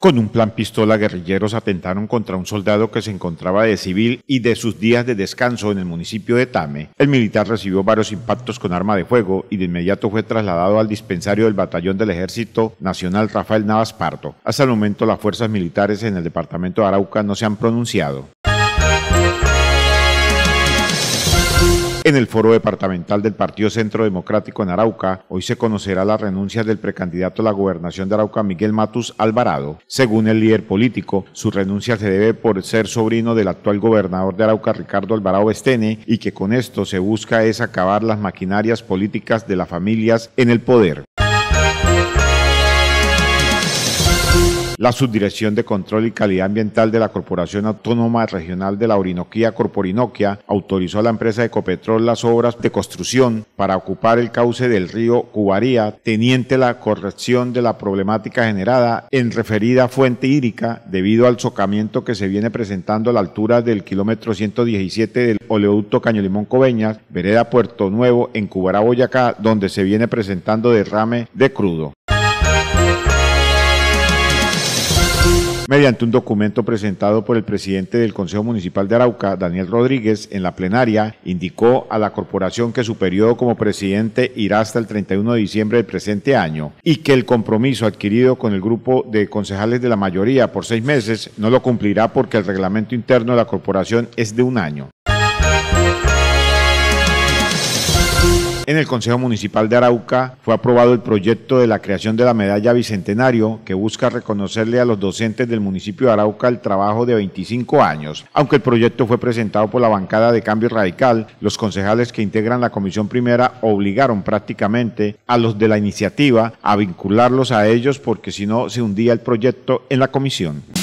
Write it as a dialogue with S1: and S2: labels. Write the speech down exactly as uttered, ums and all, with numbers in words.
S1: Con un plan pistola, guerrilleros atentaron contra un soldado que se encontraba de civil y de sus días de descanso en el municipio de Tame. El militar recibió varios impactos con arma de fuego y de inmediato fue trasladado al dispensario del batallón del Ejército Nacional Rafael Navas Pardo. Hasta el momento, las fuerzas militares en el departamento de Arauca no se han pronunciado. En el foro departamental del Partido Centro Democrático en Arauca, hoy se conocerá la renuncia del precandidato a la gobernación de Arauca, Miguel Matus Alvarado. Según el líder político, su renuncia se debe por ser sobrino del actual gobernador de Arauca, Ricardo Alvarado Bestene, y que con esto se busca es acabar las maquinarias políticas de las familias en el poder. La Subdirección de Control y Calidad Ambiental de la Corporación Autónoma Regional de la Orinoquía, Corporinoquia, autorizó a la empresa Ecopetrol las obras de construcción para ocupar el cauce del río Cubaría, teniente la corrección de la problemática generada en referida fuente hídrica debido al socamiento que se viene presentando a la altura del kilómetro ciento diecisiete del oleoducto Caño-Limón Coveñas, vereda Puerto Nuevo, en Cubará, Boyacá, donde se viene presentando derrame de crudo. Mediante un documento presentado por el presidente del Consejo Municipal de Arauca, Daniel Rodríguez, en la plenaria, indicó a la corporación que su periodo como presidente irá hasta el treinta y uno de diciembre del presente año y que el compromiso adquirido con el grupo de concejales de la mayoría por seis meses no lo cumplirá porque el reglamento interno de la corporación es de un año. En el Consejo Municipal de Arauca fue aprobado el proyecto de la creación de la Medalla Bicentenario que busca reconocerle a los docentes del municipio de Arauca el trabajo de veinticinco años. Aunque el proyecto fue presentado por la bancada de Cambio Radical, los concejales que integran la Comisión Primera obligaron prácticamente a los de la iniciativa a vincularlos a ellos porque si no se hundía el proyecto en la comisión.